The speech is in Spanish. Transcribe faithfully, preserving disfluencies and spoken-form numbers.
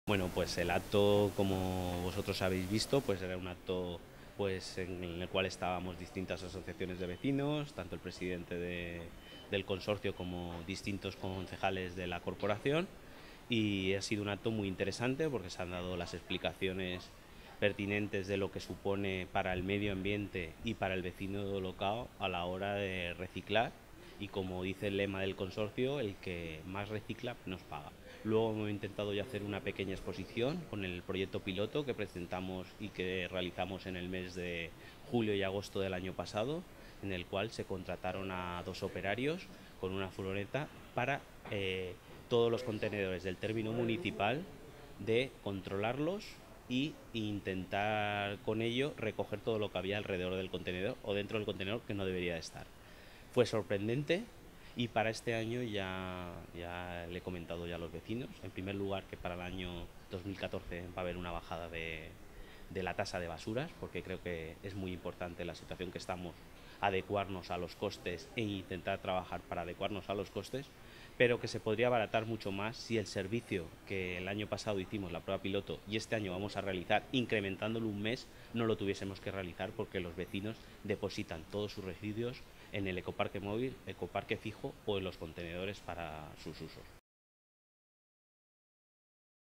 Bueno, pues el acto, como vosotros habéis visto, pues era un acto pues en el cual estábamos distintas asociaciones de vecinos, tanto el presidente de, del consorcio como distintos concejales de la corporación, y ha sido un acto muy interesante porque se han dado las explicaciones pertinentes de lo que supone para el medio ambiente y para el vecino local a la hora de reciclar, y como dice el lema del consorcio, el que más recicla nos paga. Luego hemos intentado ya hacer una pequeña exposición con el proyecto piloto que presentamos y que realizamos en el mes de julio y agosto del año pasado, en el cual se contrataron a dos operarios con una furgoneta para eh, todos los contenedores del término municipal, de controlarlos y intentar con ello recoger todo lo que había alrededor del contenedor o dentro del contenedor que no debería de estar. Fue sorprendente, y para este año ya, ya le he comentado ya a los vecinos, en primer lugar, que para el año dos mil catorce va a haber una bajada de, de la tasa de basuras, porque creo que es muy importante la situación que estamos, adecuarnos a los costes e intentar trabajar para adecuarnos a los costes, pero que se podría abaratar mucho más si el servicio que el año pasado hicimos la prueba piloto y este año vamos a realizar, incrementándolo un mes, no lo tuviésemos que realizar, porque los vecinos depositan todos sus residuos en el ecoparque móvil, ecoparque fijo o en los contenedores para sus usos.